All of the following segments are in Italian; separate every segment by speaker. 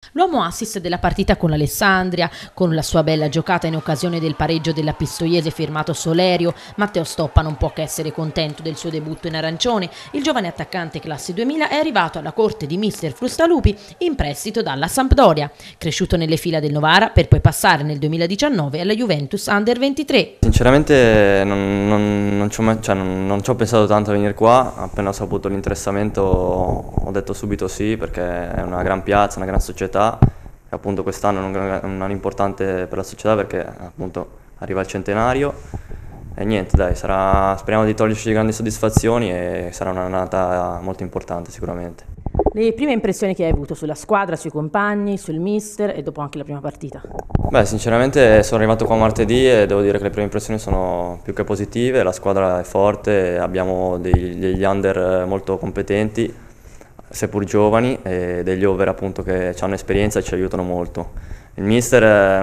Speaker 1: L'uomo assist della partita con l'Alessandria, con la sua bella giocata in occasione del pareggio della Pistoiese firmato Solerio, Matteo Stoppa non può che essere contento del suo debutto in arancione. Il giovane attaccante classe 2000 è arrivato alla corte di mister Frustalupi in prestito dalla Sampdoria, cresciuto nelle fila del Novara per poi passare nel 2019 alla Juventus Under 23.
Speaker 2: Sinceramente non ci ho pensato tanto a venire qua, appena ho saputo l'interessamento ho detto subito sì, perché è una gran piazza, una gran società, e appunto quest'anno è un anno importante per la società perché appunto arriva il centenario e niente dai, speriamo di toglierci grandi soddisfazioni e sarà un'annata molto importante sicuramente.
Speaker 1: Le prime impressioni che hai avuto sulla squadra, sui compagni, sul mister e dopo anche la prima partita?
Speaker 2: Beh, sinceramente sono arrivato qua martedì e devo dire che le prime impressioni sono più che positive, la squadra è forte, abbiamo degli under molto competenti, seppur giovani, e degli over appunto che hanno esperienza e ci aiutano molto. Il mister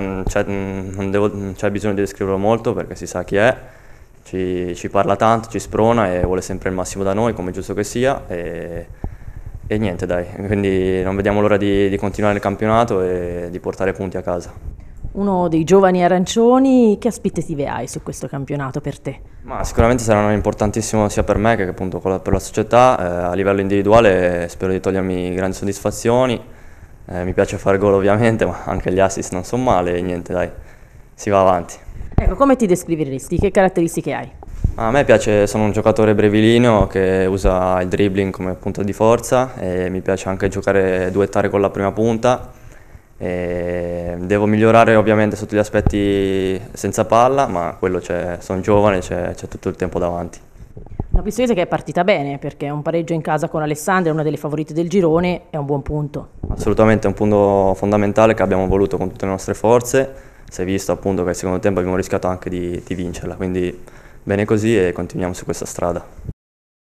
Speaker 2: non c'è bisogno di descriverlo molto perché si sa chi è, ci parla tanto, ci sprona e vuole sempre il massimo da noi, come è giusto che sia. E niente dai, quindi non vediamo l'ora di continuare il campionato e di portare punti a casa.
Speaker 1: Uno dei giovani arancioni, che aspettative hai su questo campionato per te?
Speaker 2: Ma sicuramente saranno importantissimo sia per me che appunto per la società. A livello individuale spero di togliermi grandi soddisfazioni, mi piace fare gol ovviamente, ma anche gli assist non sono male e niente dai, si va avanti.
Speaker 1: Ecco, come ti descriveresti? Che caratteristiche hai?
Speaker 2: A me piace, sono un giocatore brevilineo che usa il dribbling come punta di forza e mi piace anche giocare, duettare con la prima punta. Devo migliorare ovviamente sotto gli aspetti senza palla, ma quello sono giovane, c'è tutto il tempo davanti.
Speaker 1: Una Pistoiese che è partita bene perché un pareggio in casa con Alessandria, una delle favorite del girone, è un buon punto.
Speaker 2: Assolutamente è un punto fondamentale che abbiamo voluto con tutte le nostre forze. Si è visto appunto che al secondo tempo abbiamo rischiato anche di vincerla, quindi bene così e continuiamo su questa strada.